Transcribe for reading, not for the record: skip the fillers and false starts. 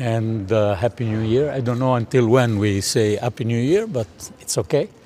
and Happy New Year. I don't know until when we say Happy New Year, but it's okay.